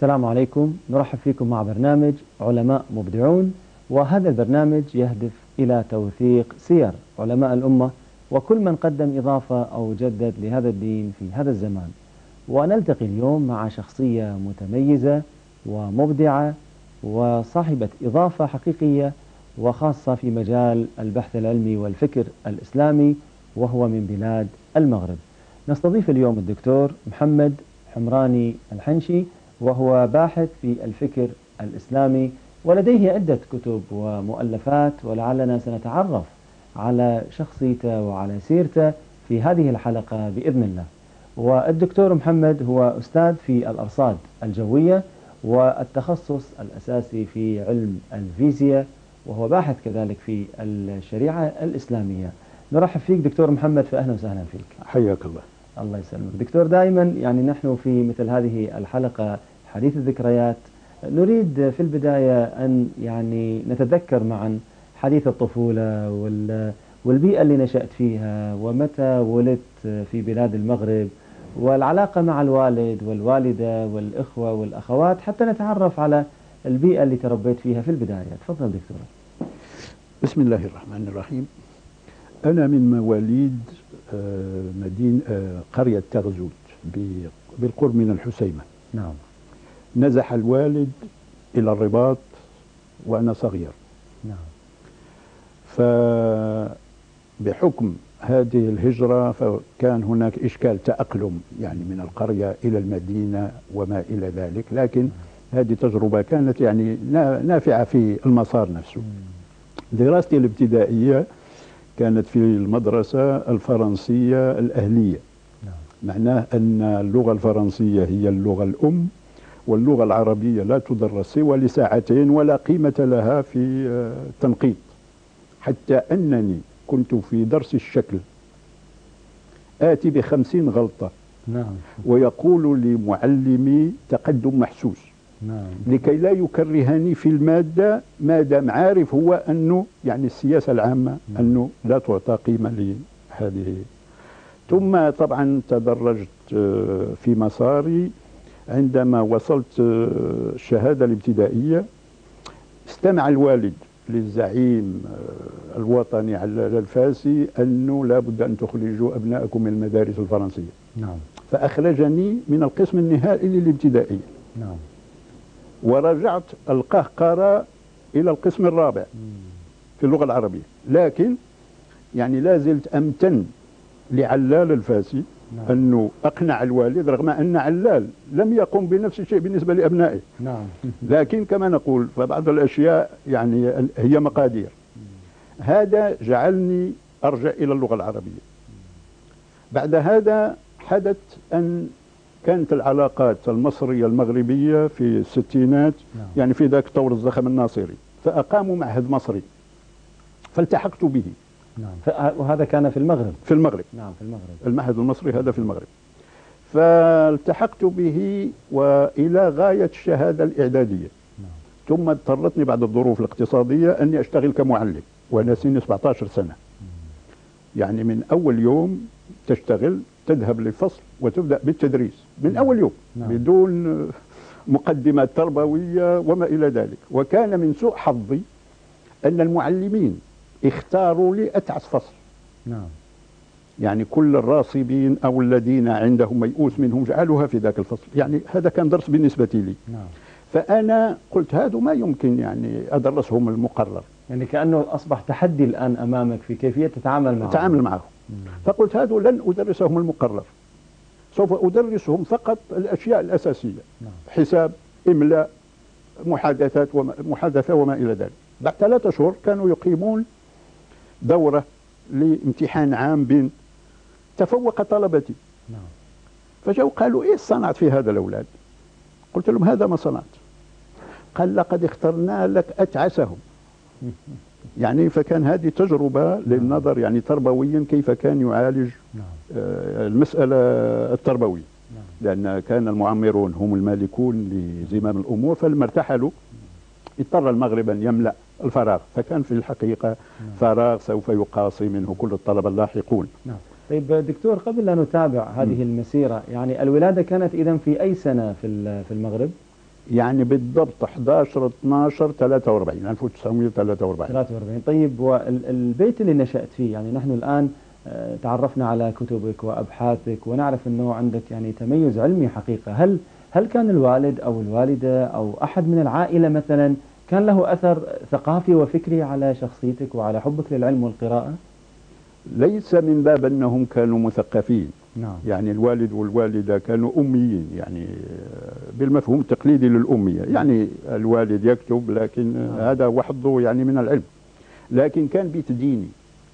السلام عليكم، نرحب فيكم مع برنامج علماء مبدعون، وهذا البرنامج يهدف إلى توثيق سير علماء الأمة وكل من قدم إضافة أو جدد لهذا الدين في هذا الزمان. ونلتقي اليوم مع شخصية متميزة ومبدعة وصاحبة إضافة حقيقية وخاصة في مجال البحث العلمي والفكر الإسلامي، وهو من بلاد المغرب. نستضيف اليوم الدكتور محمد حمراني الحنشي، وهو باحث في الفكر الإسلامي ولديه عدة كتب ومؤلفات، ولعلنا سنتعرف على شخصيته وعلى سيرته في هذه الحلقة بإذن الله. والدكتور محمد هو أستاذ في الأرصاد الجوية والتخصص الأساسي في علم الفيزياء، وهو باحث كذلك في الشريعة الإسلامية. نرحب فيك دكتور محمد، فأهلا وسهلا فيك. حياك الله. الله يسلمك دكتور. دائما نحن في مثل هذه الحلقة حديث الذكريات نريد في البداية أن نتذكر معا حديث الطفولة والبيئة اللي نشأت فيها، ومتى ولدت في بلاد المغرب، والعلاقة مع الوالد والوالدة والإخوة والأخوات، حتى نتعرف على البيئة اللي تربيت فيها في البداية. تفضل دكتور. بسم الله الرحمن الرحيم. أنا من مواليد مدينة قرية تغزوت بالقرب من الحسيمة. نعم. نزح الوالد إلى الرباط وأنا صغير. نعم. فبحكم هذه الهجرة فكان هناك إشكال تأقلم من القرية إلى المدينة وما إلى ذلك، لكن هذه تجربة كانت نافعة في المسار نفسه. دراستي الابتدائية كانت في المدرسة الفرنسية الأهلية. معناه أن اللغة الفرنسية هي اللغة الأم، واللغة العربية لا تدرس سوى لساعتين ولا قيمة لها في التنقيط، حتى أنني كنت في درس الشكل آتي ب50 غلطة. نعم. ويقول لي معلمي تقدم محسوس. نعم. لكي لا يكرهني في المادة ما دام عارف هو أنه السياسة العامة. نعم. أنه لا تعطى قيمة لهذه. ثم طبعا تدرجت في مساري. عندما وصلت الشهادة الابتدائية استمع الوالد للزعيم الوطني علال الفاسي أنه لا بد أن تخرجوا أبنائكم من المدارس الفرنسية. نعم. فأخرجني من القسم النهائي للابتدائية. نعم. ورجعت القهقرة إلى القسم الرابع في اللغة العربية، لكن لا زلت أمتن لعلال الفاسي. نعم. أنه أقنع الوالد، رغم أن علال لم يقم بنفس الشيء بالنسبة لأبنائه. نعم. لكن كما نقول فبعض الأشياء هي مقادير. هذا جعلني أرجع إلى اللغة العربية. بعد هذا حدث أن كانت العلاقات المصرية المغربية في الستينات. نعم. في ذاك طور الزخم الناصري، فأقاموا معهد مصري فالتحقت به. نعم. وهذا كان في المغرب. في المغرب. نعم، في المغرب. المعهد المصري هذا في المغرب. فالتحقت به وإلى غاية الشهادة الإعدادية. نعم. ثم اضطرتني بعد الظروف الاقتصادية أني أشتغل كمعلم وأنا سني 17 سنة. من أول يوم تشتغل، تذهب للفصل وتبدأ بالتدريس من أول يوم. نعم. بدون مقدمات تربوية وما إلى ذلك. وكان من سوء حظي أن المعلمين اختاروا لي أتعس فصل. نعم. كل الراصبين أو الذين عندهم ميؤوس منهم جعلوها في ذاك الفصل. هذا كان درس بالنسبة لي. نعم. فأنا قلت هذا ما يمكن أدرسهم المقرر. كأنه أصبح تحدي الآن أمامك في كيفية تتعامل معهم. فقلت هذا لن أدرسهم المقرر، سوف أدرسهم فقط الأشياء الأساسية. نعم. حساب، إملاء، محادثة وما إلى ذلك. بعد 3 أشهر كانوا يقيمون دورة لامتحان عام بين تفوق طلبتي. نعم. فجاءوا قالوا إيه صنعت في هذا الأولاد؟ قلت لهم هذا ما صنعت. قال لقد اخترنا لك أتعسهم. فكان هذه تجربة للنظر تربويا كيف كان يعالج المسألة التربوية. لأن كان المعمرون هم المالكون لزمام الأمور، فلما ارتحلوا اضطر المغرب أن يملأ الفراغ، فكان في الحقيقة فراغ سوف يقاصي منه كل الطلبة اللاحقون. نعم. طيب دكتور، قبل أن نتابع هذه المسيرة، الولادة كانت إذن في أي سنة في المغرب؟ يعني بالضبط 11/12/43 1943. 43. طيب، والبيت اللي نشأت فيه، يعني نحن الآن تعرفنا على كتبك وأبحاثك ونعرف أنه عندك يعني تميز علمي حقيقة. هل كان الوالد أو الوالدة أو أحد من العائلة مثلا كان له أثر ثقافي وفكري على شخصيتك وعلى حبك للعلم والقراءة؟ ليس من باب أنهم كانوا مثقفين. نعم. يعني الوالد والوالدة كانوا أميين، يعني بالمفهوم التقليدي للأمية، يعني الوالد يكتب لكن هذا وحده يعني من العلم. لكن كان بيت ديني،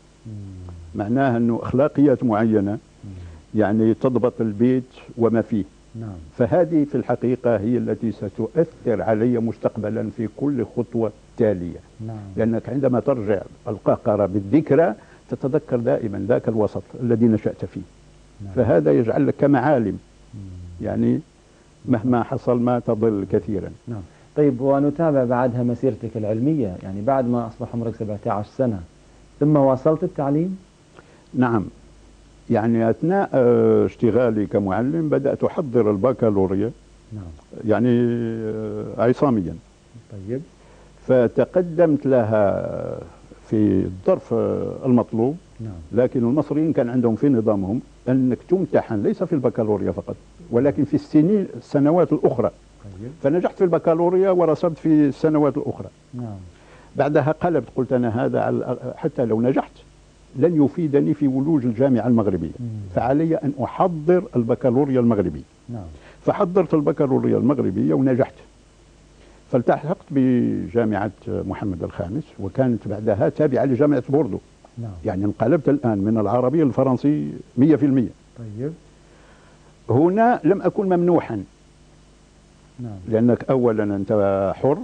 معناها أنه أخلاقيات معينة يعني تضبط البيت وما فيه. نعم. فهذه في الحقيقة هي التي ستؤثر علي مستقبلا في كل خطوة تالية. نعم. لأنك عندما ترجع القهقرة بالذكرى تتذكر دائما ذاك الوسط الذي نشأت فيه. نعم. فهذا يجعل لك كمعالم، يعني مهما حصل ما تضل كثيرا. نعم. طيب، ونتابع بعدها مسيرتك العلمية، يعني بعد ما أصبح عمرك 17 سنة ثم واصلت التعليم؟ نعم، يعني أثناء اشتغالي كمعلم بدأت أحضر البكالوريا. نعم. يعني عصاميا. طيب. فتقدمت لها في الظرف المطلوب. نعم. لكن المصريين كان عندهم في نظامهم أنك تمتحن ليس في البكالوريا فقط ولكن في السنوات الأخرى. طيب. فنجحت في البكالوريا ورسبت في السنوات الأخرى. نعم. بعدها قلبت، قلت أنا هذا حتى لو نجحت لن يفيدني في ولوج الجامعة المغربية، فعلي أن أحضر البكالوريا المغربي. نعم. فحضرت البكالوريا المغربية ونجحت، فالتحقت بجامعة محمد الخامس وكانت بعدها تابعة لجامعة بوردو. نعم. يعني انقلبت الآن من العربي للفرنسي 100%. طيب. هنا لم أكن ممنوحا. نعم. لأنك أولا أنت حر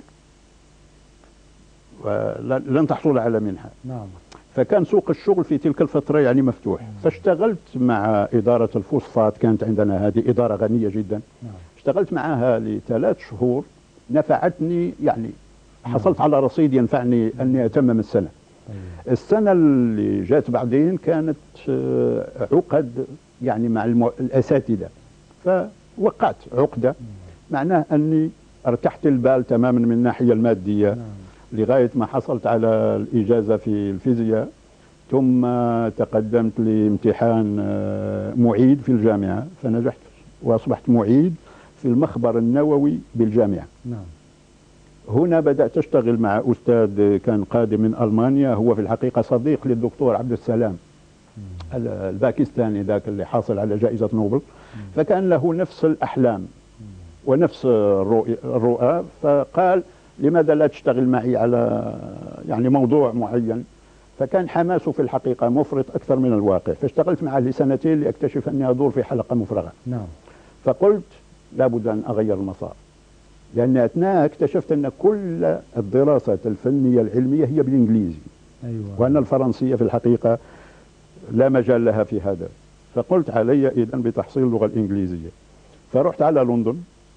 ولن تحصل على منحة. نعم. فكان سوق الشغل في تلك الفترة يعني مفتوح. فاشتغلت مع إدارة الفوسفات، كانت عندنا هذه إدارة غنية جدا. نعم. اشتغلت معها ل3 شهور، نفعتني، يعني حصلت على رصيد ينفعني أني أتمم السنة. طيب. السنة اللي جات بعدين كانت عقد يعني مع الأساتذة، فوقعت عقدة معناه أني ارتحت البال تماما من الناحية المادية. نعم. لغاية ما حصلت على الإجازة في الفيزياء، ثم تقدمت لامتحان معيد في الجامعة فنجحت وأصبحت معيد في المخبر النووي بالجامعة. نعم. هنا بدأت أشتغل مع أستاذ كان قادم من ألمانيا، هو في الحقيقة صديق للدكتور عبد السلام الباكستاني ذاك اللي حاصل على جائزة نوبل. فكان له نفس الأحلام ونفس الرؤى، فقال لماذا لا تشتغل معي على يعني موضوع معين. فكان حماسه في الحقيقة مفرط أكثر من الواقع، فاشتغلت معه لسنتين لأكتشف أني أدور في حلقة مفرغة. نعم. فقلت لابد أن أغير المسار، لأن أثناء اكتشفت أن كل الدراسات الفنية العلمية هي بالإنجليزي. أيوة. وأن الفرنسية في الحقيقة لا مجال لها في هذا. فقلت علي إذن بتحصيل اللغة الإنجليزية. فرحت على لندن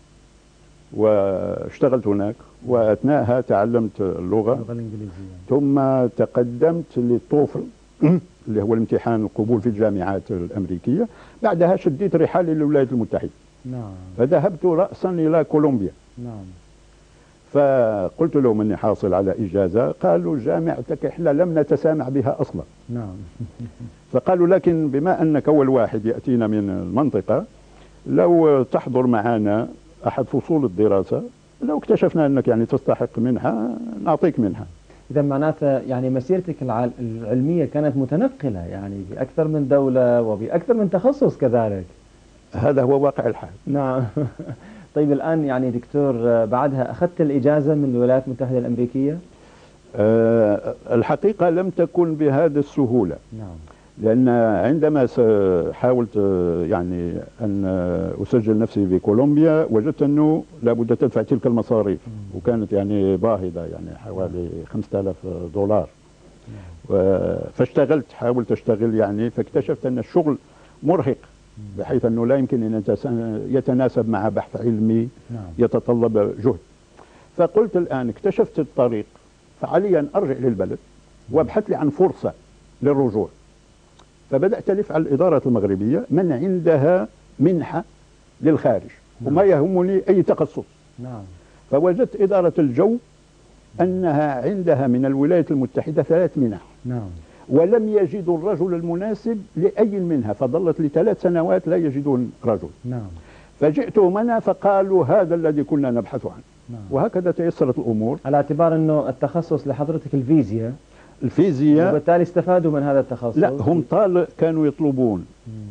واشتغلت هناك، وأثناءها تعلمت اللغة الإنجليزية. ثم تقدمت للتوفل اللي هو الامتحان القبول في الجامعات الأمريكية. بعدها شديت رحالي للولايات المتحدة. نعم. فذهبت رأسا إلى كولومبيا. نعم. فقلت لهم أني حاصل على إجازة، قالوا جامعتك إحنا لم نتسامع بها أصلا. نعم. فقالوا لكن بما أنك أول واحد يأتينا من المنطقة لو تحضر معنا أحد فصول الدراسة، لو اكتشفنا أنك يعني تستحق منحة نعطيك منحة. إذا معناته يعني مسيرتك العلمية كانت متنقلة، يعني بأكثر من دولة وبأكثر من تخصص كذلك. هذا هو واقع الحال. نعم. طيب، الآن يعني دكتور بعدها أخذت الإجازة من الولايات المتحدة الأمريكية؟ الحقيقة لم تكن بهذه السهولة. نعم. لأن عندما حاولت يعني أن أسجل نفسي في كولومبيا وجدت أنه لابد تدفع تلك المصاريف، وكانت يعني باهظة، يعني حوالي 5000 دولار. فاشتغلت، حاولت أشتغل يعني، فاكتشفت أن الشغل مرهق بحيث أنه لا يمكن أن يتناسب مع بحث علمي يتطلب جهد. فقلت الآن اكتشفت الطريق، فعلي أن أرجع للبلد وابحث لي عن فرصة للرجوع. فبدأت ألف على الإدارة المغربية من عندها منحة للخارج، وما يهمني أي تخصص. نعم. فوجدت إدارة الجو أنها عندها من الولايات المتحدة 3 منح، نعم. ولم يجدوا الرجل المناسب لأي منها، فظلت ل3 سنوات لا يجدون رجل. نعم. فجئتهم أنا فقالوا هذا الذي كنا نبحث عنه. نعم. وهكذا تيسرت الأمور. على اعتبار أنه التخصص لحضرتك الفيزياء، الفيزياء، وبالتالي استفادوا من هذا التخصص. لا، هم كانوا يطلبون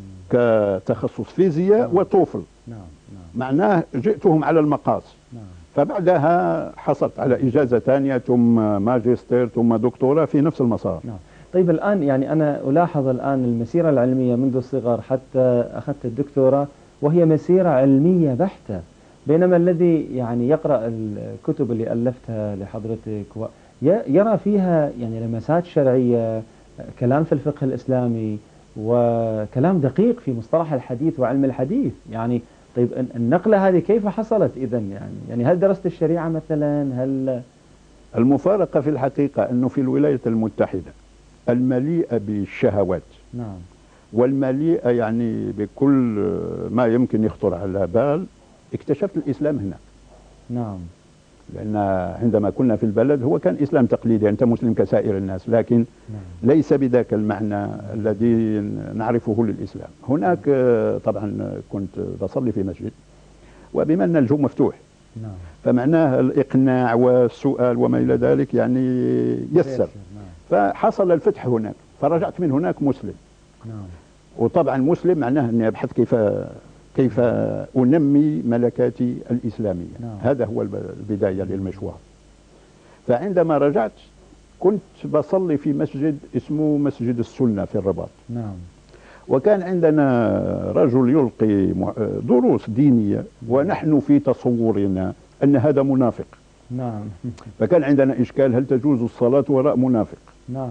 كتخصص فيزياء وطوفل. نعم. نعم. معناه جئتهم على المقاس. نعم. فبعدها حصلت على إجازة ثانية ثم ماجستير ثم دكتوراه في نفس المسار. نعم. طيب الآن يعني أنا ألاحظ الآن المسيرة العلمية منذ الصغر حتى أخذت الدكتوراه، وهي مسيرة علمية بحتة، بينما الذي يعني يقرأ الكتب اللي ألفتها لحضرتك يرى فيها يعني لمسات شرعية، كلام في الفقه الإسلامي، وكلام دقيق في مصطلح الحديث وعلم الحديث. يعني طيب النقلة هذه كيف حصلت إذن؟ يعني هل درست الشريعة مثلا؟ هل المفارقة في الحقيقة أنه في الولايات المتحدة المليئة بالشهوات، نعم، والمليئة يعني بكل ما يمكن يخطر على بال، اكتشفت الإسلام هنا. نعم. لأن عندما كنا في البلد هو كان إسلام تقليدي، أنت مسلم كسائر الناس، لكن نعم. ليس بذاك المعنى الذي نعرفه للإسلام. هناك طبعا كنت بصلي في مسجد، وبما أن الجو مفتوح، نعم، فمعناه الإقناع والسؤال وما إلى ذلك يعني يسر. نعم. فحصل الفتح هناك، فرجعت من هناك مسلم. نعم. وطبعا مسلم معناه أني أبحث كيف أنمي ملكاتي الإسلامية. نعم. هذا هو البداية للمشوار. فعندما رجعت كنت بصلي في مسجد اسمه مسجد السنة في الرباط. نعم. وكان عندنا رجل يلقي دروس دينية، ونحن في تصورنا أن هذا منافق. نعم. فكان عندنا إشكال، هل تجوز الصلاة وراء منافق؟ نعم.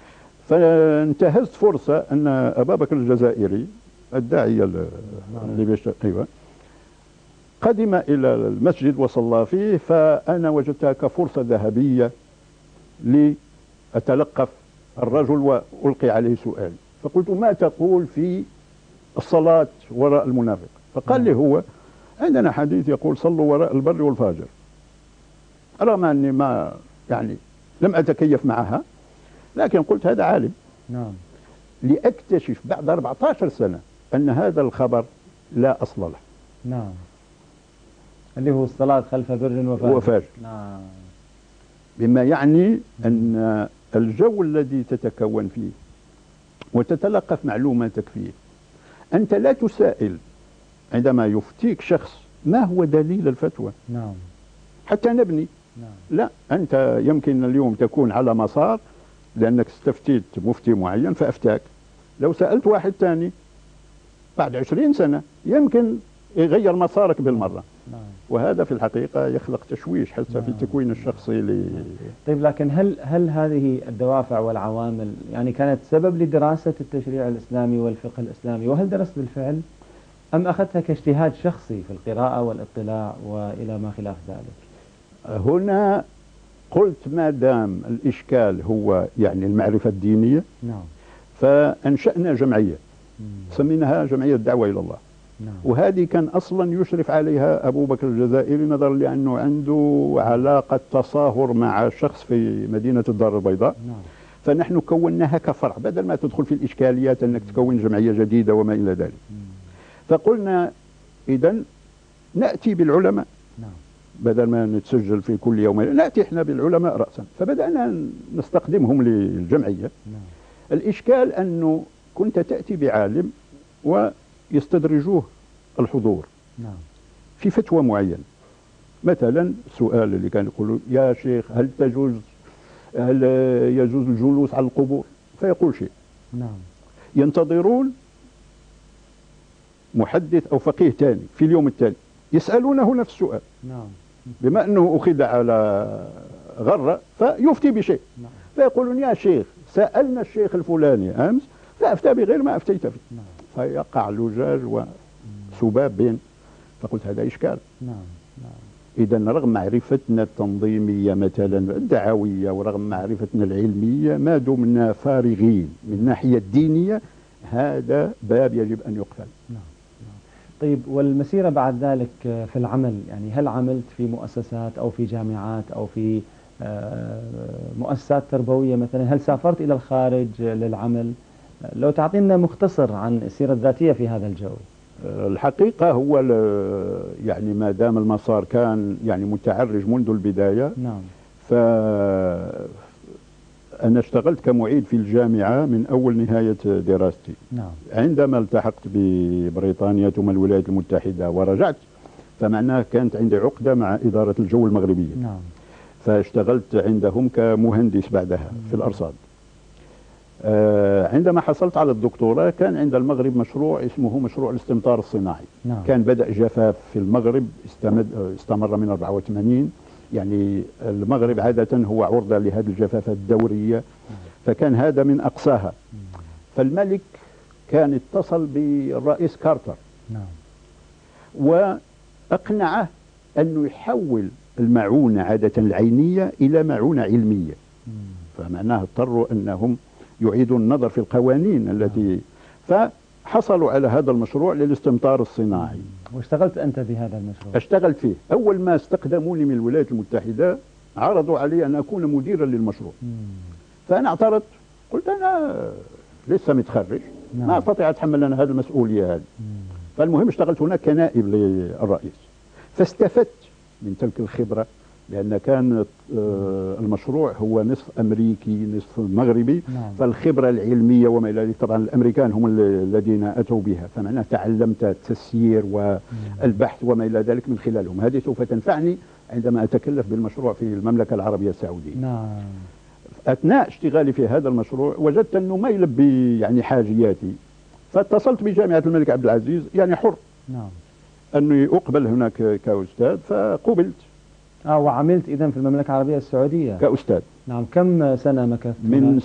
فانتهزت فرصة أن أبا بكر الجزائري الداعية اللي أيوة قدم إلى المسجد وصلى فيه، فأنا وجدتها كفرصة ذهبية لأتلقف الرجل وألقي عليه سؤال. فقلت ما تقول في الصلاة وراء المنافق؟ فقال لي هو عندنا حديث يقول صلوا وراء البر والفاجر. رغم أني ما يعني لم أتكيف معها، لكن قلت هذا عالم. نعم. لأكتشف بعد 14 سنة أن هذا الخبر لا أصل له. نعم. اللي هو الصلاة خلف بر وفاجر. نعم. بما يعني أن الجو الذي تتكون فيه وتتلقف معلوماتك فيه، أنت لا تسائل عندما يفتيك شخص ما هو دليل الفتوى. نعم. حتى نبني. نعم. لا، أنت يمكن اليوم تكون على مسار لأنك استفتيت مفتي معين فأفتاك. لو سألت واحد ثاني بعد 20 سنة يمكن يغير مسارك بالمرة. نعم. وهذا في الحقيقة يخلق تشويش حتى في التكوين الشخصي طيب لكن هل هذه الدوافع والعوامل يعني كانت سبب لدراسة التشريع الإسلامي والفقه الإسلامي، وهل درست بالفعل أم أخذتها كاجتهاد شخصي في القراءة والاطلاع وإلى ما خلاف ذلك؟ هنا قلت ما دام الإشكال هو يعني المعرفة الدينية، نعم، فأنشأنا جمعية سميناها جمعية الدعوة إلى الله. نعم. وهذه كان أصلا يشرف عليها أبو بكر الجزائري، نظرا لأنه عنده علاقة تصاهر مع شخص في مدينة الدار البيضاء. نعم. فنحن كوناها كفرع بدل ما تدخل في الإشكاليات أنك تكون جمعية جديدة وما إلى ذلك. فقلنا إذن نأتي بالعلماء. نعم. بدل ما نتسجل في كل يوم نأتي إحنا بالعلماء رأسا. فبدأنا نستقدمهم للجمعية. نعم. الإشكال أنه كنت تأتي بعالم ويستدرجوه الحضور. نعم. في فتوى معينة. مثلا سؤال اللي كان يقولوا يا شيخ هل يجوز الجلوس على القبور؟ فيقول شيء. نعم. ينتظرون محدث أو فقيه ثاني في اليوم التالي يسألونه نفس السؤال. نعم. بما أنه أخذ على غرة فيفتي بشيء. نعم. فيقولون يا شيخ سألنا الشيخ الفلاني أمس فأفتى بغير ما أفتيت فيه. نعم. فيقع لجاج وسباب بين. فقلت هذا إشكال. نعم. نعم. إذا رغم معرفتنا التنظيمية مثلا الدعوية ورغم معرفتنا العلمية ما دمنا فارغين من الناحية الدينية هذا باب يجب أن يقفل. نعم. طيب والمسيرة بعد ذلك في العمل، يعني هل عملت في مؤسسات أو في جامعات أو في مؤسسات تربوية مثلا؟ هل سافرت إلى الخارج للعمل؟ لو تعطينا مختصر عن السيرة الذاتية في هذا الجو. الحقيقة هو يعني ما دام المسار كان يعني متعرج منذ البداية. نعم. فأنا اشتغلت كمعيد في الجامعة من أول نهاية دراستي. نعم. عندما التحقت ببريطانيا ثم الولايات المتحدة ورجعت، فمعناه كانت عندي عقدة مع إدارة الجو المغربية. نعم. فاشتغلت عندهم كمهندس بعدها في الأرصاد. عندما حصلت على الدكتوراه كان عند المغرب مشروع اسمه مشروع الاستمطار الصناعي. نعم. كان بدأ جفاف في المغرب استمر من 84. يعني المغرب عادة هو عرضة لهذه الجفافات الدورية، فكان هذا من أقصاها. فالملك كان اتصل بالرئيس كارتر. نعم. وأقنعه أنه يحول المعونة عادة العينية إلى معونة علمية. فمعناه اضطروا أنهم يعيدوا النظر في القوانين التي، فحصلوا على هذا المشروع للاستمطار الصناعي. واشتغلت أنت بهذا المشروع؟ اشتغلت فيه. أول ما استخدموني من الولايات المتحدة عرضوا علي أن أكون مديرا للمشروع. فأنا اعترضت، قلت أنا لسه متخرج. نعم. ما أستطيع أتحمل أنا هذه المسؤولية هذه. فالمهم اشتغلت هناك كنائب للرئيس، فاستفدت من تلك الخبرة، لأن كان المشروع هو نصف أمريكي نصف مغربي. نعم. فالخبرة العلمية وما إلى ذلك طبعا الأمريكان هم الذين أتوا بها، فمعناه تعلمت التسيير والبحث وما إلى ذلك من خلالهم. هذه سوف تنفعني عندما أتكلف بالمشروع في المملكة العربية السعودية. نعم. أثناء اشتغالي في هذا المشروع وجدت أنه ما يلبي يعني حاجياتي، فاتصلت بجامعة الملك عبد العزيز، يعني حر. نعم. أني أقبل هناك كأستاذ، فقبلت. وعملت إذن في المملكة العربية السعودية كأستاذ. نعم. كم سنة مكثت؟ من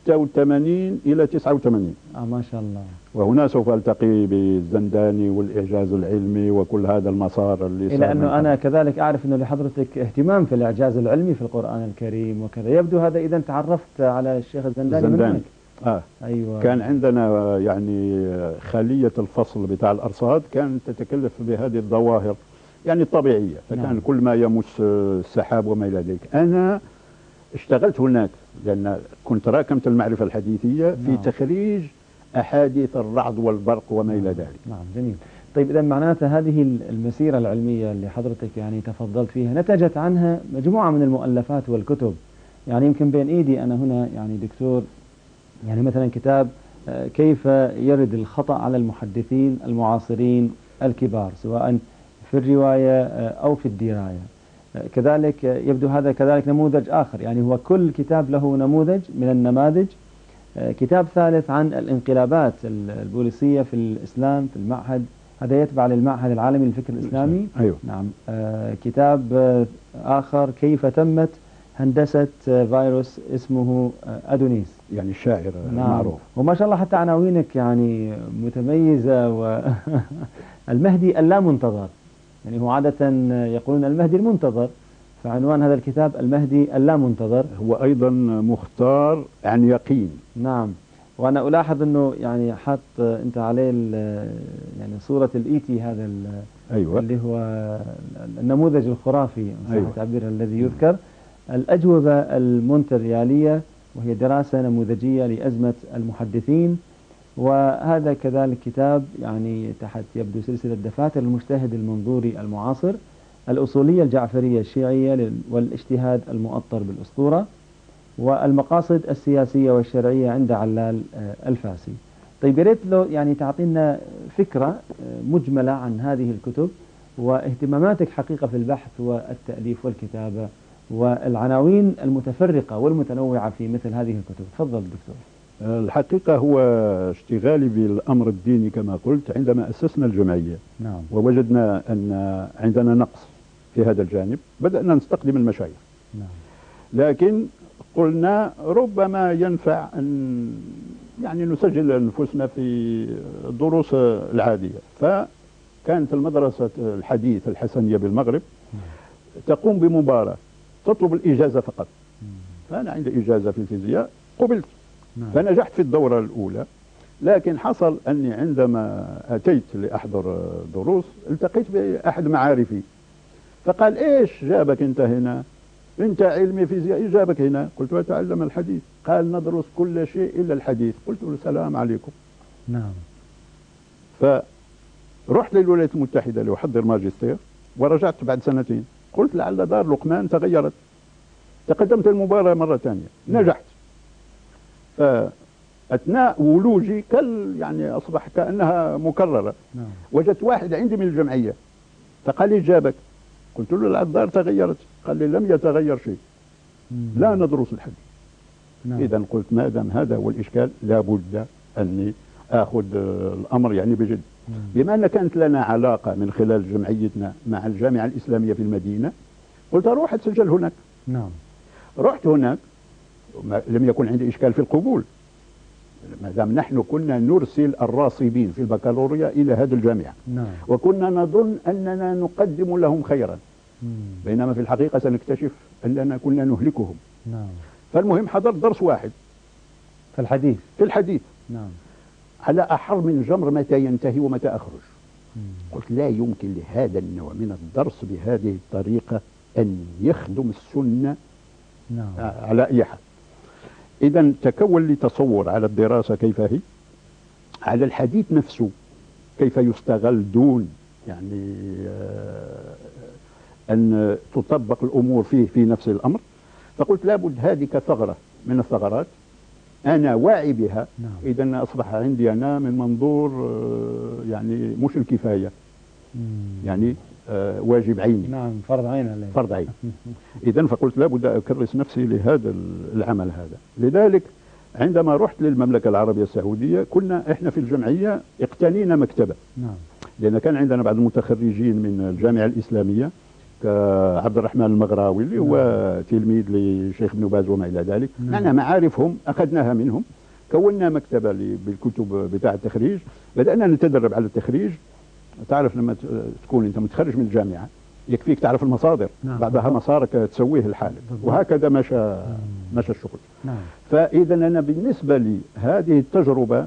86 إلى 89. ما شاء الله. وهنا سوف ألتقي بالزنداني والإعجاز العلمي وكل هذا المسار اللي إلى أنه أنا كذلك أعرف أنه لحضرتك اهتمام في الإعجاز العلمي في القرآن الكريم وكذا. يبدو هذا إذن تعرفت على الشيخ الزنداني من هناك. أيوة. كان عندنا يعني خلية الفصل بتاع الأرصاد كانت تتكلف بهذه الظواهر يعني الطبيعية. فكان نعم. كل ما يمس السحاب وما إلى ذلك. أنا اشتغلت هناك لأن كنت راكمت المعرفة الحديثية في نعم. تخريج أحاديث الرعد والبرق وما إلى ذلك. نعم. جميل. طيب إذا معناته هذه المسيرة العلمية اللي حضرتك يعني تفضلت فيها نتجت عنها مجموعة من المؤلفات والكتب. يعني يمكن بين إيدي أنا هنا يعني دكتور، يعني مثلا كتاب كيف يرد الخطأ على المحدثين المعاصرين الكبار سواء في الرواية أو في الدراية. كذلك يبدو هذا كذلك نموذج آخر، يعني هو كل كتاب له نموذج من النماذج. كتاب ثالث عن الانقلابات البوليسية في الإسلام في المعهد، هذا يتبع للمعهد العالمي للفكر الإسلامي. أيوه. نعم. كتاب آخر كيف تمت هندسة فيروس اسمه أدونيس، يعني الشاعر. نعم. معروف. وما شاء الله حتى عناوينك يعني متميزة المهدي اللامنتظر، يعني هو عادة يقولون المهدي المنتظر، فعنوان هذا الكتاب المهدي اللامنتظر. هو أيضا مختار عن يقين. نعم. وأنا ألاحظ أنه يعني حط أنت عليه يعني صورة الإيتي هذا أيوة. اللي هو النموذج الخرافي صح أيوة. التعبير الذي يذكر. الأجوبة المونتريالية، وهي دراسة نموذجية لأزمة المحدثين. وهذا كذلك كتاب يعني تحت يبدو سلسلة دفاتر المجتهد المنظوري المعاصر، الأصولية الجعفرية الشيعية والاجتهاد المؤطر بالأسطورة، والمقاصد السياسية والشرعية عند علال الفاسي. طيب يا ريت لو يعني تعطينا فكرة مجملة عن هذه الكتب واهتماماتك حقيقة في البحث والتأليف والكتابة والعناوين المتفرقة والمتنوعة في مثل هذه الكتب. تفضل دكتور. الحقيقة هو اشتغالي بالأمر الديني كما قلت عندما أسسنا الجمعية. نعم. ووجدنا أن عندنا نقص في هذا الجانب، بدأنا نستخدم المشايخ. نعم. لكن قلنا ربما ينفع أن يعني نسجل أنفسنا في الدروس العادية. فكانت المدرسة الحديث الحسنية بالمغرب تقوم بمباراة تطلب الإجازة فقط. فأنا عندي إجازة في الفيزياء، قبلت. نعم. فنجحت في الدورة الأولى، لكن حصل أني عندما أتيت لأحضر دروس التقيت بأحد معارفي، فقال إيش جابك أنت هنا؟ أنت علمي فيزياء، إيش جابك هنا؟ قلت له أتعلم الحديث. قال ندرس كل شيء إلا الحديث. قلت له السلام عليكم. نعم. فرحت للولايات المتحدة لأحضر ماجستير، ورجعت بعد سنتين. قلت لعل دار لقمان تغيرت. تقدمت المباراة مرة ثانية، نجحت. فأثناء ولوجي يعني أصبح كأنها مكررة. نعم. وجدت واحد عندي من الجمعية فقال لي جابك؟ قلت له الدار تغيرت. قال لي لم يتغير شيء، لا ندرس الحديث. نعم. إذا قلت ما دام هذا هو الإشكال لابد أني آخذ الأمر يعني بجد. بما أن كانت لنا علاقة من خلال جمعيتنا مع الجامعة الإسلامية في المدينة، قلت أروح أتسجل هناك. نعم. رحت هناك، لم يكن عندي إشكال في القبول ما دام نحن كنا نرسل الراصبين في البكالوريا إلى هذه الجامعة. نعم. وكنا نظن أننا نقدم لهم خيرا، بينما في الحقيقة سنكتشف أننا كنا نهلكهم. نعم. فالمهم حضرت درس واحد في الحديث. في الحديث. نعم. على أحر من جمر متى ينتهي ومتى أخرج. قلت لا يمكن لهذا النوع من الدرس بهذه الطريقة أن يخدم السنة. نعم. على أي حال. إذا تكون لي تصور على الدراسة كيف هي، على الحديث نفسه كيف يستغل دون يعني أن تطبق الأمور فيه في نفس الأمر. فقلت لابد هذه كثغرة من الثغرات أنا واعي بها. نعم. إذا أصبح عندي أنا من منظور يعني مش الكفاية، يعني واجب عيني. نعم، فرض عين عليه. فرض عين. إذا فقلت لابد أكرس نفسي لهذا العمل هذا. لذلك عندما رحت للمملكة العربية السعودية كنا إحنا في الجمعية اقتنينا مكتبة. نعم. لأن كان عندنا بعض المتخرجين من الجامعة الإسلامية كعبد الرحمن المغراوي اللي هو تلميذ لشيخ ابن باز وما إلى ذلك. معنا معارفهم أخذناها منهم، كونا مكتبة بالكتب بتاع التخريج، بدأنا نتدرب على التخريج. تعرف لما تكون أنت متخرج من الجامعة يكفيك تعرف المصادر. نعم. بعدها مسارك تسويه الحال. وهكذا مشى الشغل. نعم. فإذا أنا بالنسبة لي هذه التجربة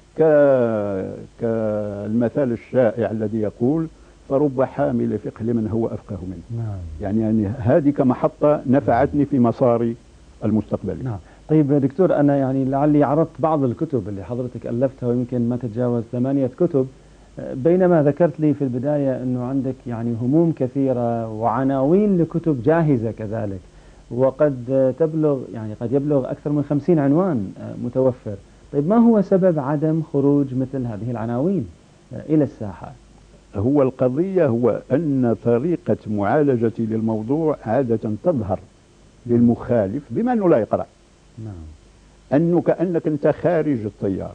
كالمثال الشائع الذي يقول فرب حامل فقه لمن هو أفقه منه. نعم. يعني هذه كمحطة نفعتني في مساري المستقبلي. نعم. طيب دكتور، أنا يعني لعلي عرضت بعض الكتب اللي حضرتك ألفتها ويمكن ما تتجاوز 8 كتب، بينما ذكرت لي في البداية أنه عندك يعني هموم كثيرة وعناوين لكتب جاهزة كذلك، وقد تبلغ يعني قد يبلغ أكثر من 50 عنوان متوفر. طيب ما هو سبب عدم خروج مثل هذه العناوين إلى الساحة؟ هو القضية هو أن طريقة معالجتي للموضوع عادة تظهر للمخالف بما أنه لا يقرأ. نعم. أنه كأنك أنت خارج التيار.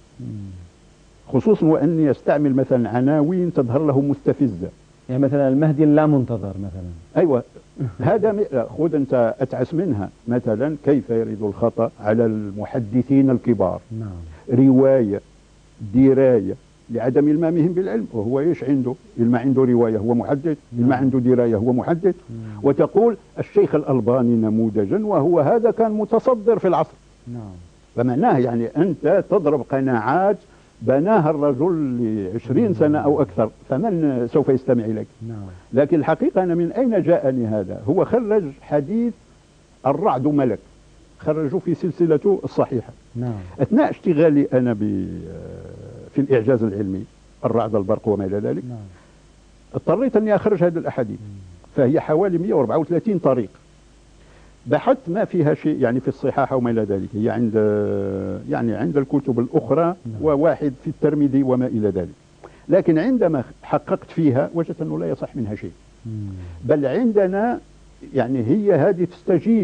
خصوصا وأني يستعمل مثلا عناوين تظهر له مستفزة، يعني مثلا المهدي اللا منتظر مثلا. أيوة. هذا خذ أنت أتعس منها، مثلا كيف يرد الخطأ على المحدثين الكبار. نعم. رواية دراية لعدم إلمامهم بالعلم، وهو إيش عنده؟ إلما عنده رواية هو محدث، إلما عنده دراية هو محدث. وتقول الشيخ الألباني نموذجا وهو هذا كان متصدر في العصر. نعم. فمعناه يعني أنت تضرب قناعات بناها الرجل ل20 سنة أو أكثر، فمن سوف يستمع إليك؟ نعم. لكن الحقيقة أنا من أين جاءني هذا؟ هو خرج حديث الرعد ملك، خرجوا في سلسلته الصحيحة. نعم. أثناء اشتغالي أنا في الإعجاز العلمي، الرعد البرق وما إلى ذلك. نعم. اضطريت أني أخرج هذه الأحاديث، فهي حوالي 134 طريق. بحثت ما فيها شيء يعني في الصحاح وما إلى ذلك، هي عند الكتب الأخرى وواحد في الترمذي وما إلى ذلك. لكن عندما حققت فيها وجدت أنه لا يصح منها شيء. بل عندنا يعني هي هذه تستجيب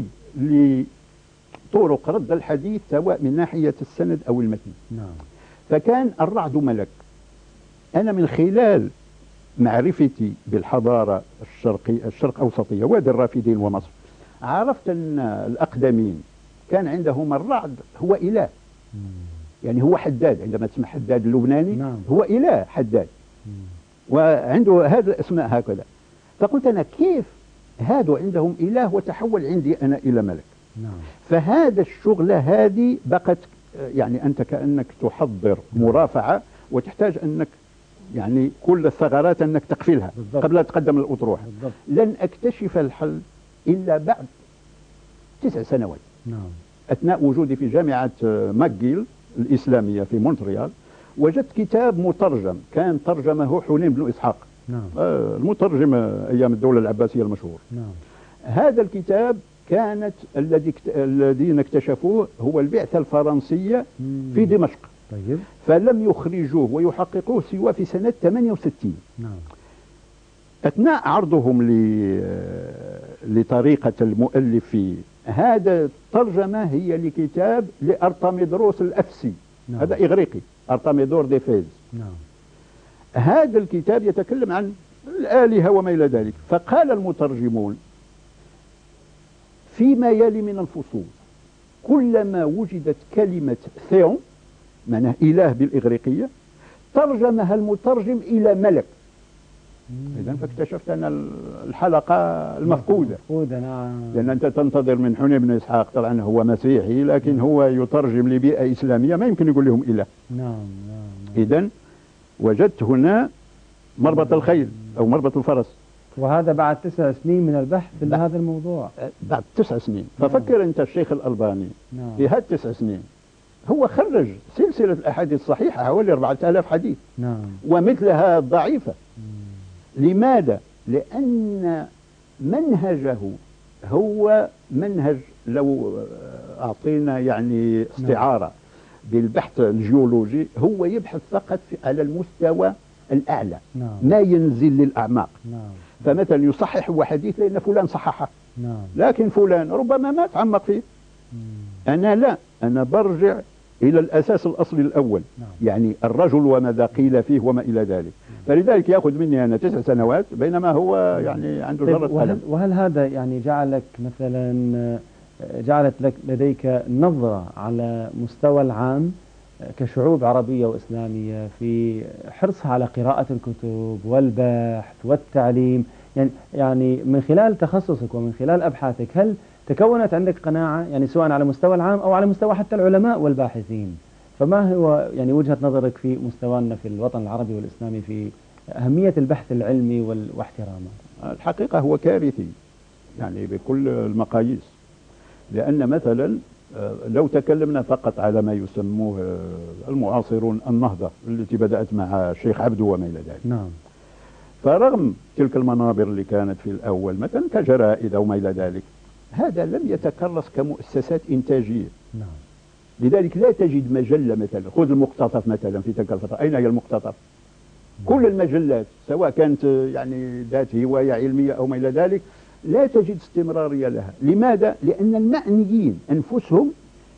لطرق رد الحديث سواء من ناحية السند أو المتن. نعم. فكان الرعد ملك. أنا من خلال معرفتي بالحضارة الشرق أوسطية وادي الرافدين ومصر عرفت أن الأقدمين كان عندهم الرعد هو إله. يعني هو حداد، عندما تسمع حداد اللبناني. نعم. هو إله حداد. وعنده هذا الأسماء هكذا. فقلت أنا كيف هذا عندهم إله وتحول عندي أنا إلى ملك؟ نعم. فهذا الشغلة هذه بقت يعني أنت كأنك تحضر مرافعة وتحتاج أنك يعني كل الثغرات أنك تقفلها بالضبط. قبل أن تقدم الأطروحة. بالضبط. لن أكتشف الحل إلا بعد 9 سنوات نعم. أثناء وجودي في جامعة ماكجيل الإسلامية في مونتريال. وجدت كتاب مترجم كان ترجمه حنين بن إسحاق، نعم. المترجم أيام الدولة العباسية المشهور. نعم. هذا الكتاب كانت الذين اكتشفوه هو البعثة الفرنسية في دمشق. طيب. فلم يخرجوه ويحققوه سوى في سنة 68. نعم. أثناء عرضهم لطريقة المؤلف في هذا الترجمة هي لكتاب لأرطميدروس الأفسي. نعم. هذا إغريقي، أرطميدور دي فيز. نعم. هذا الكتاب يتكلم عن الآلهة وما إلى ذلك. فقال المترجمون فيما يلي من الفصول كلما وجدت كلمة ثيون معناه إله بالإغريقية ترجمها المترجم إلى ملك. إذا فاكتشفت أن الحلقة المفقودة. نعم. لأن أنت تنتظر من حنين بن إسحاق، طبعا هو مسيحي لكن هو يترجم لبيئة إسلامية ما يمكن يقول لهم إله. نعم. إذا وجدت هنا مربط الخيل أو مربط الفرس. وهذا بعد 9 سنين من البحث في هذا الموضوع. بعد 9 سنين. ففكر أنت الشيخ الألباني في هذه 9 سنين هو خرج سلسلة الأحاديث الصحيحة حوالي 4000 حديث. نعم. ومثلها ضعيفة. لماذا؟ لأن منهجه هو منهج، لو أعطينا يعني استعارة بالبحث الجيولوجي، هو يبحث فقط على المستوى الأعلى. نعم. ما ينزل للأعماق. نعم. فمثلا يصحح هو حديث لأن فلان صححه. نعم. لكن فلان ربما ما تعمق فيه. أنا لا، أنا برجع إلى الأساس الأصلي الأول. نعم. يعني الرجل وماذا قيل فيه وما إلى ذلك. فلذلك يأخذ مني أنا 9 سنوات بينما هو يعني عنده ذرة قلم. وهل هذا يعني جعلك مثلا جعلت لديك نظرة على مستوى العام كشعوب عربية وإسلامية في حرصها على قراءة الكتب والبحث والتعليم، يعني من خلال تخصصك ومن خلال أبحاثك هل تكونت عندك قناعة يعني سواء على مستوى العام أو على مستوى حتى العلماء والباحثين؟ فما هو يعني وجهة نظرك في مستوانا في الوطن العربي والإسلامي في أهمية البحث العلمي واحترامه؟ الحقيقة هو كارثي يعني بكل المقاييس. لأن مثلا لو تكلمنا فقط على ما يسموه المعاصرون النهضة التي بدأت مع الشيخ عبده وما إلى ذلك. نعم. فرغم تلك المنابر اللي كانت في الأول مثلا كجرائد أو ما إلى ذلك، هذا لم يتكرس كمؤسسات إنتاجية. نعم. لذلك لا تجد مجلة مثلا، خذ المقتطف مثلا في تلك الفترة، أين هي المقتطف؟ كل المجلات سواء كانت يعني ذات هواية علمية أو ما إلى ذلك لا تجد استمرارية لها. لماذا؟ لأن المعنيين أنفسهم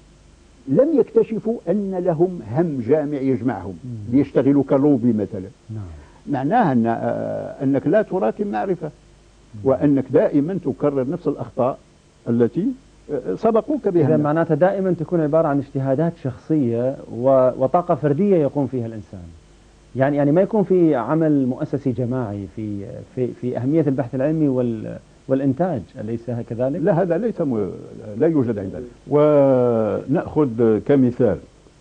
لم يكتشفوا أن لهم هم جامع يجمعهم ليشتغلوا كلوبي مثلا. نعم. معناها أنك لا تراكم معرفة وأنك دائما تكرر نفس الأخطاء التي سبقوك بها. إذا معناتها دائما تكون عبارة عن اجتهادات شخصية وطاقة فردية يقوم فيها الإنسان. يعني ما يكون في عمل مؤسسي جماعي في أهمية البحث العلمي والإنتاج، أليس كذلك؟ لا، هذا ليس لا يوجد عندنا. ونأخذ كمثال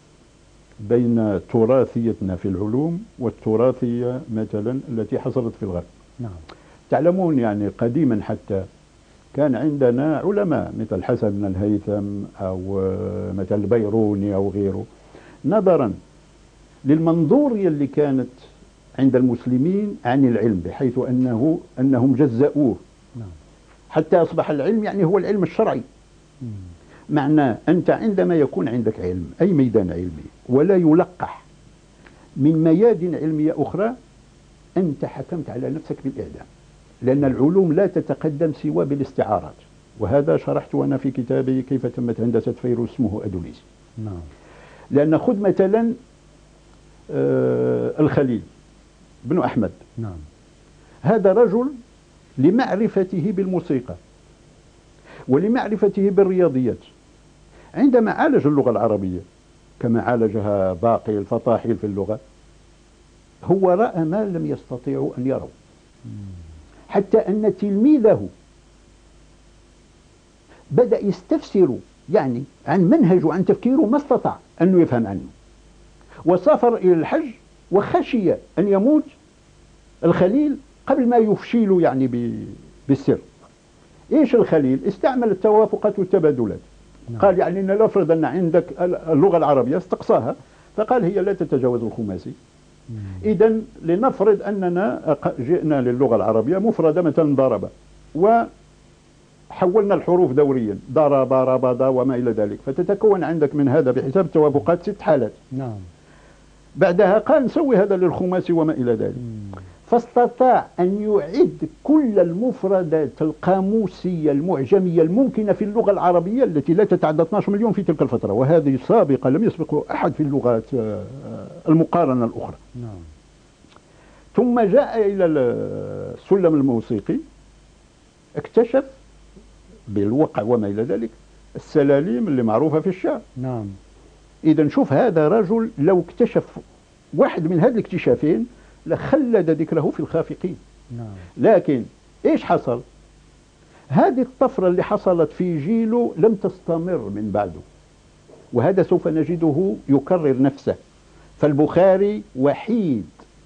بين تراثيتنا في العلوم والتراثية مثلا التي حصلت في الغرب. نعم. تعلمون يعني قديما حتى كان عندنا علماء مثل حسن بن الهيثم أو مثل البيروني أو غيره، نظرا للمنظورية اللي كانت عند المسلمين عن العلم، بحيث أنهم جزأوه. نعم. حتى أصبح العلم يعني هو العلم الشرعي. معناه أنت عندما يكون عندك علم أي ميدان علمي ولا يلقح من ميادين علمية أخرى أنت حكمت على نفسك بالإعدام، لأن العلوم لا تتقدم سوى بالاستعارات. وهذا شرحته أنا في كتابي كيف تمت هندسة فيروس اسمه أدونيسي. نعم. لأن خذ مثلا الخليل بن أحمد. نعم. هذا رجل لمعرفته بالموسيقى ولمعرفته بالرياضيات عندما عالج اللغة العربية كما عالجها باقي الفطاحل في اللغة، هو رأى ما لم يستطيعوا أن يروا، حتى أن تلميذه بدأ يستفسر يعني عن منهج وعن تفكيره ما استطاع أنه يفهم عنه، وسافر إلى الحج وخشي أن يموت الخليل قبل ما يفشيله يعني بالسر. إيش الخليل؟ استعمل التوافقات والتبادلات. قال يعني إن نفرض أن عندك اللغة العربية، استقصاها فقال هي لا تتجاوز الخماسي. إذا لنفرض أننا جئنا للغة العربية مفردة مثلا ضرب، وحولنا الحروف دوريا ضرب ربض وما إلى ذلك، فتتكون عندك من هذا بحساب التوافقات 6 حالات. نعم. بعدها قال نسوي هذا للخماسي وما إلى ذلك. فاستطاع أن يعد كل المفردات القاموسية المعجمية الممكنة في اللغة العربية التي لا تتعدى 12 مليون في تلك الفترة، وهذه سابقة لم يسبقه أحد في اللغات المقارنة الأخرى. نعم. ثم جاء إلى السلم الموسيقي، اكتشف بالوقع وما إلى ذلك السلاليم اللي معروفة في الشعر. نعم. إذا شوف هذا رجل لو اكتشف واحد من هذه الاكتشافين لخلد ذكره في الخافقين. نعم. لكن إيش حصل؟ هذه الطفرة اللي حصلت في جيله لم تستمر من بعده، وهذا سوف نجده يكرر نفسه. فالبخاري وحيد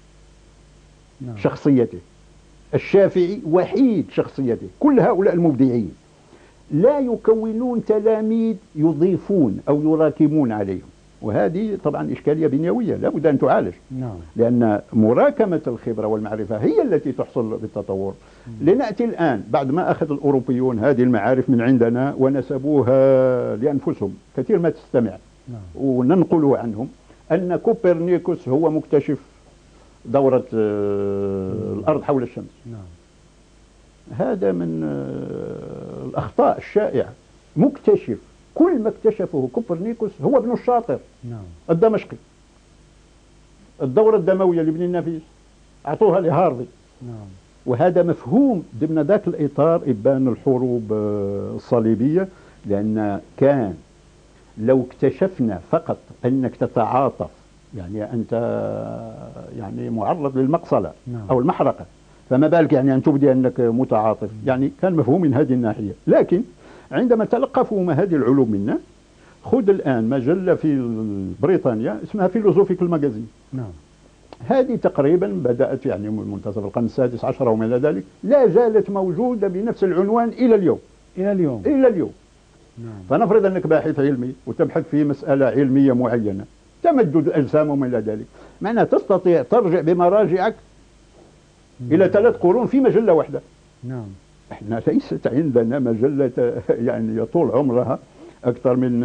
شخصيته، الشافعي وحيد شخصيته، كل هؤلاء المبدعين لا يكونون تلاميذ يضيفون أو يراكمون عليهم، وهذه طبعا إشكالية بنيوية لا بد أن تعالج. نعم. لأن مراكمة الخبرة والمعرفة هي التي تحصل بالتطور. لنأتي الآن بعد ما أخذ الأوروبيون هذه المعارف من عندنا ونسبوها لأنفسهم، كثير ما تستمع وننقله عنهم أن كوبرنيكوس هو مكتشف دورة الأرض حول الشمس. نعم. هذا من الأخطاء الشائعة. مكتشف، كل ما اكتشفه كوبرنيكوس هو ابن الشاطر. نعم. الدمشقي. الدورة الدموية لابن النفيس أعطوها لهارفي. نعم. وهذا مفهوم ضمن ذاك الإطار إبان الحروب الصليبية، لأن كان لو اكتشفنا فقط أنك تتعاطف، يعني أنت يعني معرض للمقصلة. نعم. أو المحرقة، فما بالك يعني أن تبدي أنك متعاطف، يعني كان مفهوم من هذه الناحية. لكن عندما تلقفوا هذه العلوم منا، خذ الآن مجلة في بريطانيا اسمها فيلوزوفيكال ماجازين. نعم. هذه تقريبا بدأت يعني من منتصف القرن السادس عشر وما إلى ذلك، لا زالت موجودة بنفس العنوان إلى اليوم. إلى اليوم. إلى اليوم. نعم. فنفرض أنك باحث علمي وتبحث في مسألة علمية معينة، تمدد الأجسام وما إلى ذلك، معناها تستطيع ترجع بمراجعك إلى 3 قرون في مجلة واحدة. نعم. احنا ليست عندنا مجلة يعني يطول عمرها أكثر من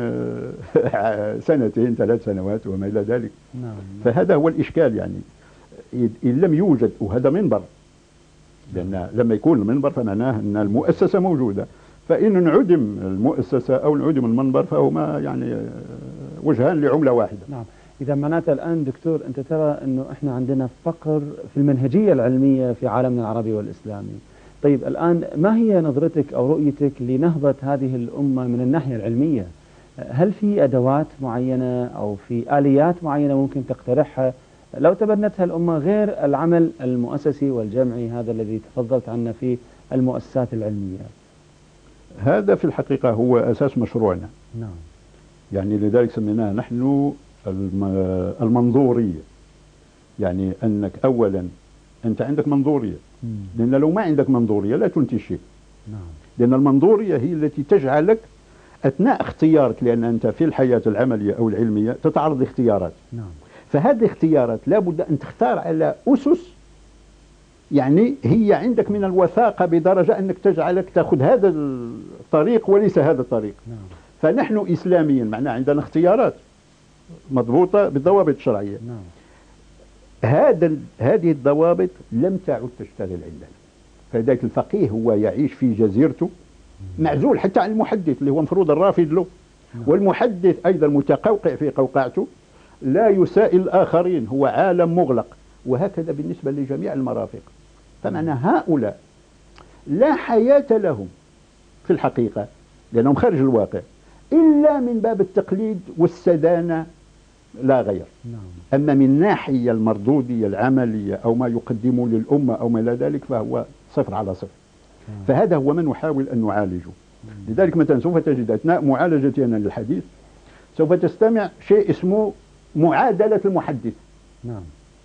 2 3 سنوات وما إلى ذلك. نعم. فهذا هو الإشكال، يعني إن لم يوجد، وهذا منبر، لأن لما يكون المنبر فمعناه أن المؤسسة موجودة، فإن انعدم المؤسسة أو انعدم المنبر فهما يعني وجهان لعملة واحدة. نعم. إذا معناته الآن دكتور أنت ترى أنه إحنا عندنا فقر في المنهجية العلمية في عالمنا العربي والإسلامي. طيب الآن ما هي نظرتك أو رؤيتك لنهضة هذه الأمة من الناحية العلمية؟ هل في أدوات معينة أو في آليات معينة ممكن تقترحها لو تبنتها الأمة غير العمل المؤسسي والجمعي هذا الذي تفضلت عنه في المؤسسات العلمية؟ هذا في الحقيقة هو أساس مشروعنا. نعم. يعني لذلك سميناه نحن المنظورية. يعني أنك أولا أنت عندك منظورية، لأن لو ما عندك منظورية لا تنتج شيء. نعم. لأن المنظورية هي التي تجعلك أثناء اختيارك، لأن أنت في الحياة العملية أو العلمية تتعرض لاختيارات. نعم. فهذه الاختيارات لابد أن تختار على أسس يعني هي عندك من الوثاقة بدرجة أنك تجعلك تأخذ هذا الطريق وليس هذا الطريق. نعم. فنحن إسلاميين معناه عندنا اختيارات مضبوطة بالضوابط الشرعية. نعم. هذه الضوابط لم تعد تشتغل عندنا. فلذلك الفقيه هو يعيش في جزيرته معزول حتى عن المحدث اللي هو مفروض الرافض له. والمحدث أيضا متقوقع في قوقعته، لا يسائل الآخرين، هو عالم مغلق. وهكذا بالنسبة لجميع المرافق. فمعنى هؤلاء لا حياة لهم في الحقيقة لأنهم خارج الواقع إلا من باب التقليد والسدانة لا غير. نعم. أما من ناحية المردودية العملية أو ما يقدمه للأمة أو ما إلى ذلك فهو 0 على 0. فهذا هو ما نحاول أن نعالجه. لذلك مثلا سوف تجد أثناء معالجتي أنا للحديث سوف تستمع شيء اسمه معادلة المحدث. نعم.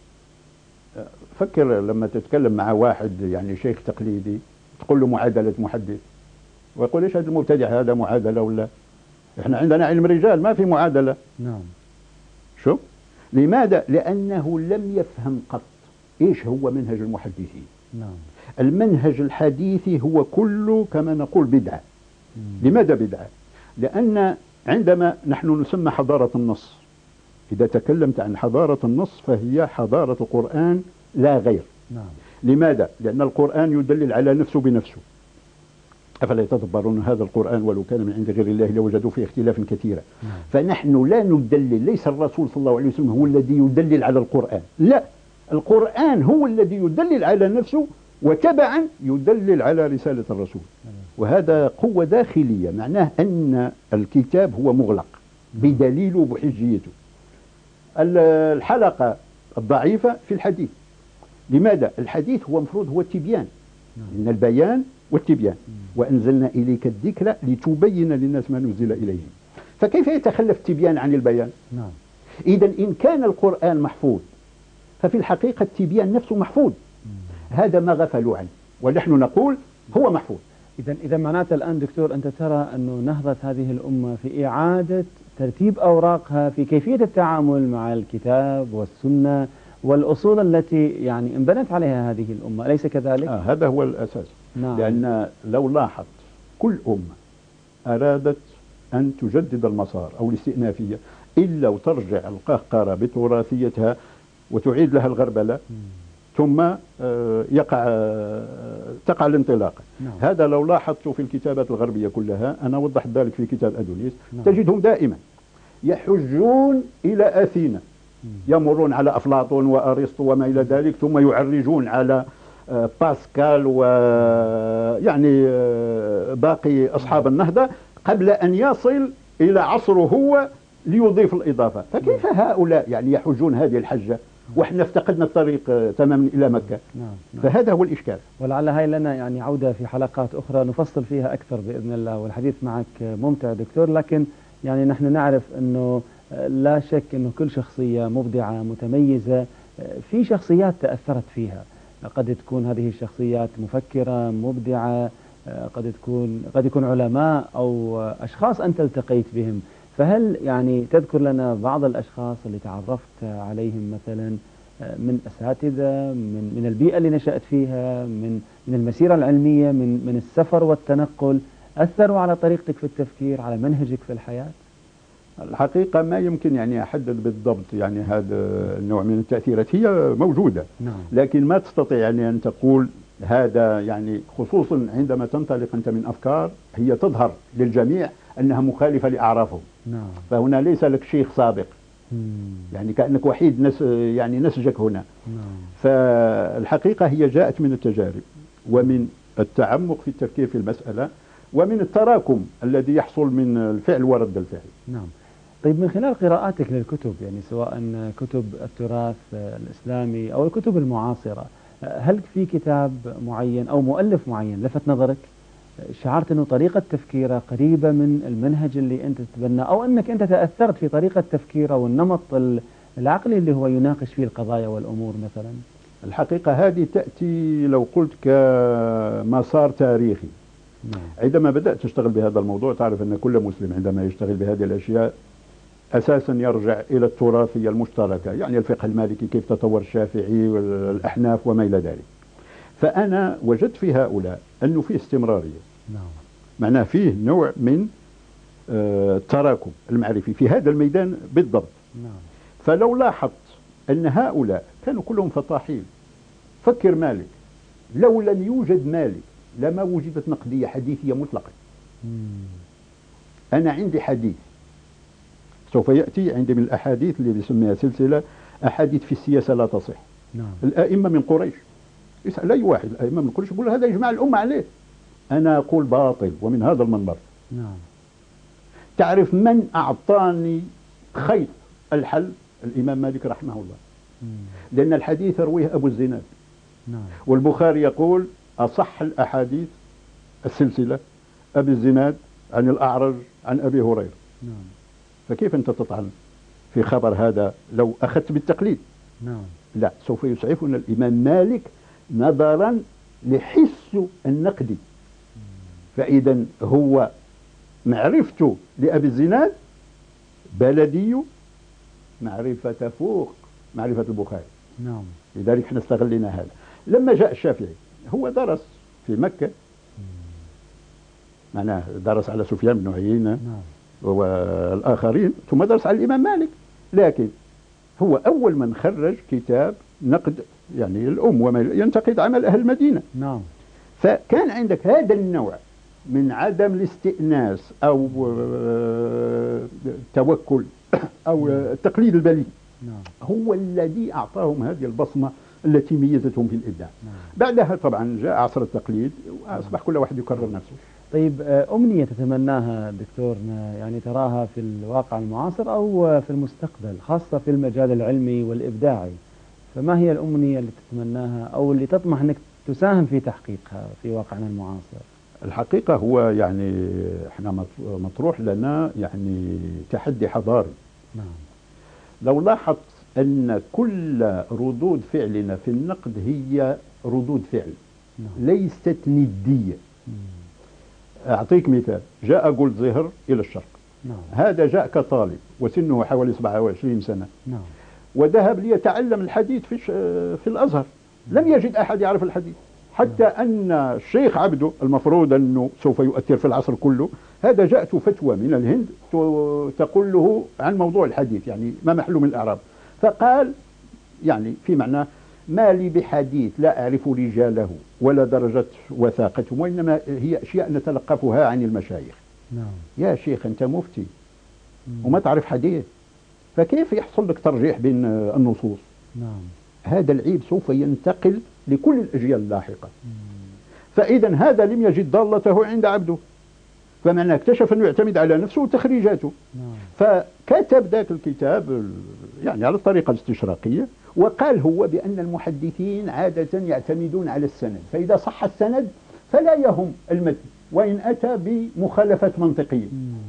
فكر لما تتكلم مع واحد يعني شيخ تقليدي تقول له معادلة محدث ويقول ايش هذا المبتدع هذا معادلة ولا احنا عندنا علم رجال ما في معادلة. نعم. شوف لماذا؟ لأنه لم يفهم قط ايش هو منهج المحدثين. نعم. المنهج الحديثي هو كله كما نقول بدعة. لماذا بدعة؟ لأن عندما نحن نسمى حضارة النص، إذا تكلمت عن حضارة النص فهي حضارة القرآن لا غير. نعم. لماذا؟ لأن القرآن يدلل على نفسه بنفسه. أفلا يتدبرون هذا القرآن ولو كان من عند غير الله لوجدوا فيه اختلافا كثيرا. نعم. فنحن لا ندلل، ليس الرسول صلى الله عليه وسلم هو الذي يدلل على القرآن، لا، القرآن هو الذي يدلل على نفسه وتبعا يدلل على رسالة الرسول. وهذا قوة داخلية، معناه أن الكتاب هو مغلق بدليله وبحجيته. الحلقة الضعيفة في الحديث. لماذا؟ الحديث هو مفروض هو التبيان، إن البيان والتبيان، وأنزلنا إليك الذكر لتبين للناس ما نزل إليهم. فكيف يتخلف التبيان عن البيان؟ نعم. إذا إن كان القرآن محفوظ ففي الحقيقة التبيان نفسه محفوظ. هذا ما غفلوا عنه ونحن نقول هو محفوظ. إذا معناته الآن دكتور أنت ترى أنه نهضت هذه الأمة في إعادة ترتيب أوراقها في كيفية التعامل مع الكتاب والسنة والأصول التي يعني انبنت عليها هذه الأمة، أليس كذلك؟ هذا هو الأساس. نعم. لأن لو لاحظت كل أمة أرادت أن تجدد المسار أو الاستئنافية إلا وترجع القهقرة بتراثيتها وتعيد لها الغربلة ثم تقع الانطلاقة. نعم. هذا لو لاحظت في الكتابات الغربية كلها، أنا وضحت ذلك في كتاب أدونيس. نعم. تجدهم دائما يحجون إلى أثينا، يمرون على أفلاطون وأرسطو وما إلى ذلك، ثم يعرجون على باسكال ويعني باقي أصحاب النهضة قبل أن يصل إلى عصره هو ليضيف الإضافة. فكيف هؤلاء يعني يحجون هذه الحجة وإحنا افتقدنا الطريق تماما إلى مكة؟ نعم. فهذا هو الإشكال. ولعل هاي لنا يعني عودة في حلقات أخرى نفصل فيها أكثر بإذن الله، والحديث معك ممتع دكتور. لكن يعني نحن نعرف أنه لا شك أنه كل شخصية مبدعة متميزة في شخصيات تأثرت فيها، قد تكون هذه الشخصيات مفكرة مبدعة، قد يكون علماء أو أشخاص أنت التقيت بهم. فهل يعني تذكر لنا بعض الأشخاص اللي تعرفت عليهم مثلا من أساتذة، من البيئة اللي نشأت فيها، من المسيرة العلمية، من السفر والتنقل، أثروا على طريقتك في التفكير، على منهجك في الحياة؟ الحقيقة ما يمكن يعني أحدد بالضبط يعني هذا النوع من التأثيرات، هي موجودة. نعم. لكن ما تستطيع يعني أن تقول هذا يعني، خصوصا عندما تنطلق أنت من أفكار هي تظهر للجميع أنها مخالفة لأعرافهم. نعم. فهنا ليس لك شيخ سابق، يعني كأنك وحيد يعني نسجك هنا. نعم. فالحقيقة هي جاءت من التجارب ومن التعمق في التفكير في المسألة ومن التراكم الذي يحصل من الفعل ورد الفعل. نعم. طيب من خلال قراءاتك للكتب، يعني سواء كتب التراث الإسلامي أو الكتب المعاصرة، هل في كتاب معين أو مؤلف معين لفت نظرك، شعرت أنه طريقة تفكيره قريبة من المنهج اللي أنت تتبناه، أو أنك أنت تأثرت في طريقة تفكيره والنمط العقلي اللي هو يناقش فيه القضايا والأمور مثلا؟ الحقيقة هذه تأتي لو قلت كمسار تاريخي. نعم. عندما بدأت تشتغل بهذا الموضوع تعرف أن كل مسلم عندما يشتغل بهذه الأشياء أساسا يرجع إلى التراثية المشتركة، يعني الفقه المالكي كيف تطور الشافعي والأحناف وما إلى ذلك. فأنا وجدت في هؤلاء أنه فيه استمرارية. نعم. معناه فيه نوع من التراكم المعرفي في هذا الميدان بالضبط. نعم. فلو لاحظت أن هؤلاء كانوا كلهم فطاحين. فكر مالك، لو لم يوجد مالك لما وجدت نقدية حديثية مطلقا. أنا عندي حديث سوف يأتي عندي من الأحاديث اللي بيسميها سلسلة أحاديث في السياسة لا تصح. نعم. الآئمة من قريش، يسأل أي واحد الآئمة من قريش يقول هذا يجمع الأمة عليه. أنا أقول باطل ومن هذا المنبر. نعم. تعرف من أعطاني خيط الحل؟ الإمام مالك رحمه الله. لأن الحديث يرويه أبو الزناد. نعم. والبخاري يقول أصح الأحاديث السلسلة أبي الزناد عن الأعرج عن أبي هريرة. نعم. فكيف أنت تطعن في خبر هذا لو أخذت بالتقليد؟ نعم. لا، سوف يسعفنا الإمام مالك نظرا لحسه النقدي. فإذا هو معرفته لأبي الزناد بلدي معرفة فوق معرفة البخاري. نعم. لذلك احنا استغلنا هذا. لما جاء الشافعي هو درس في مكة، معناه درس على سفيان بن عيينة نعم. والآخرين، ثم درس على الإمام مالك، لكن هو أول من خرج كتاب نقد يعني الأم وما ينتقد عمل أهل المدينة. نعم. فكان عندك هذا النوع من عدم الاستئناس أو التوكل أو التقليد البليد، نعم. هو الذي أعطاهم هذه البصمة التي ميزتهم في الإبداع. نعم. بعدها طبعا جاء عصر التقليد وأصبح كل واحد يكرر نفسه. طيب، أمنية تتمناها دكتورنا يعني تراها في الواقع المعاصر أو في المستقبل، خاصة في المجال العلمي والإبداعي، فما هي الأمنية اللي تتمناها أو اللي تطمح أنك تساهم في تحقيقها في واقعنا المعاصر؟ الحقيقة هو يعني احنا مطروح لنا يعني تحدي حضاري. نعم. لو لاحظت أن كل ردود فعلنا في النقد هي ردود فعل، نعم. ليست ندية. أعطيك مثال، جاء جولدزيهر إلى الشرق. نعم. هذا جاء كطالب وسنه حوالي 27 سنة، نعم. وذهب ليتعلم الحديث في الأزهر. لم يجد أحد يعرف الحديث، حتى أن الشيخ عبده المفروض أنه سوف يؤثر في العصر كله، هذا جاءته فتوى من الهند تقول له عن موضوع الحديث، يعني ما محله من الإعراب، فقال يعني في معناه ما لي بحديث لا أعرف رجاله ولا درجة وثاقتهم، وإنما هي أشياء نتلقفها عن المشايخ. نعم. يا شيخ أنت مفتي وما تعرف حديث، فكيف يحصل لك ترجيح بين النصوص؟ نعم. هذا العيب سوف ينتقل لكل الأجيال اللاحقة. فإذا هذا لم يجد ضالته عند عبده، فمعنى اكتشف أنه يعتمد على نفسه وتخريجاته. نعم. فكتب ذاك الكتاب يعني على الطريقة الاستشراقية، وقال هو بأن المحدثين عادة يعتمدون على السند، فإذا صح السند فلا يهم المتن وإن أتى بمخالفات منطقية.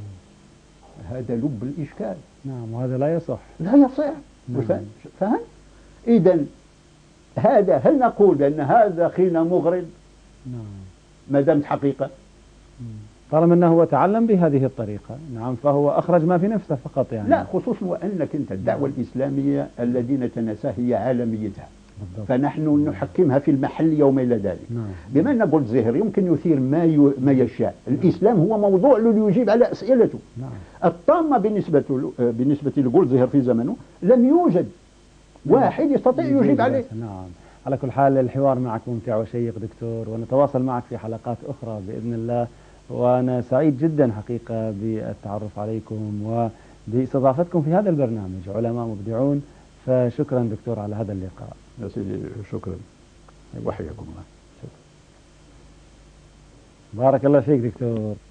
هذا لب الإشكال. نعم. وهذا لا يصح. لا يصح. نعم. فهم؟ إذا هذا هل نقول بأن هذا خينا مغرض نعم. ما دامت حقيقة؟ طالما أنه هو تعلم بهذه الطريقة، نعم، فهو أخرج ما في نفسه فقط يعني. لا، خصوصا وأنك أنت الدعوة الإسلامية الذي نتناساه هي عالميتها. بالضبط. فنحن نحكمها في المحل يوم إلى ذلك. نعم. بما أن جولدزيهر يمكن يثير ما يشاء، الإسلام هو موضوع ليجيب على أسئلته. نعم. الطامة بالنسبة لجولدزيهر في زمنه لم يوجد واحد يستطيع يجيب عليه. نعم. على كل حال الحوار معك ممتع وشيق دكتور، ونتواصل معك في حلقات أخرى بإذن الله، وأنا سعيد جدا حقيقة بالتعرف عليكم وباستضافتكم في هذا البرنامج علماء مبدعون، فشكرا دكتور على هذا اللقاء. يا سيدي شكرا، وحياكم الله. بارك الله فيك دكتور.